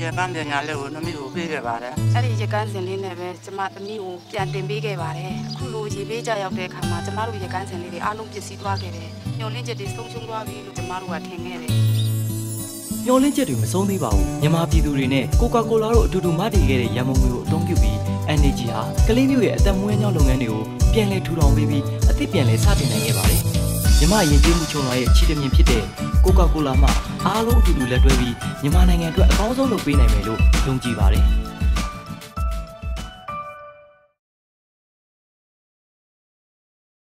ရကန်းပညာလေးကိုသမီးကိုပေးခဲ့ပါတယ်အဲ့ဒီရကန်းစင်လေးနဲ့ပဲကျမသမီးကိုပြန်တင်ပေးခဲ့ပါတယ်အခုလိုရေပေးကြရောက်တဲ့အခါမှာကျမတို့ရကန်းစင်လေးတွေအားလုံးပစ္စည်းသွားခဲ့တယ်ညှို့လင်းချက်တွေဆုံးရှုံးသွားပြီလို့ကျမတို့ကထင်ခဲ့တယ်ညှို့လင်းချက်တွေမဆုံးသေးပါဘူးမြန်မာပြည်သူတွေနဲ့ကိုကာကိုလာတို့အတူတူမတည်ခဲ့တဲ့ရန်မုံငွေကိုအသုံးပြုပြီး NAG ဟာကလေးမျိုးရဲ့အသက်မွေးညောင်းလုပ်ငန်းတွေကိုပြန်လည်ထူထောင်ပေးပြီးအသစ်ပြန်လည်စတင်နိုင်ခဲ့ပါတယ်မြန်မာယဉ်ကျေးမှုချုံလာရဲ့ချီးတမြှင့်ဖြစ်တဲ့ကိုကာကိုလာမှအားလုံးအတူတူလက်တွဲပြီးမြန်မာနိုင်ငံအတွက်အကောင်းဆုံးလုပ်ပေးနိုင်မယ်လို့ယုံကြည်ပါတယ်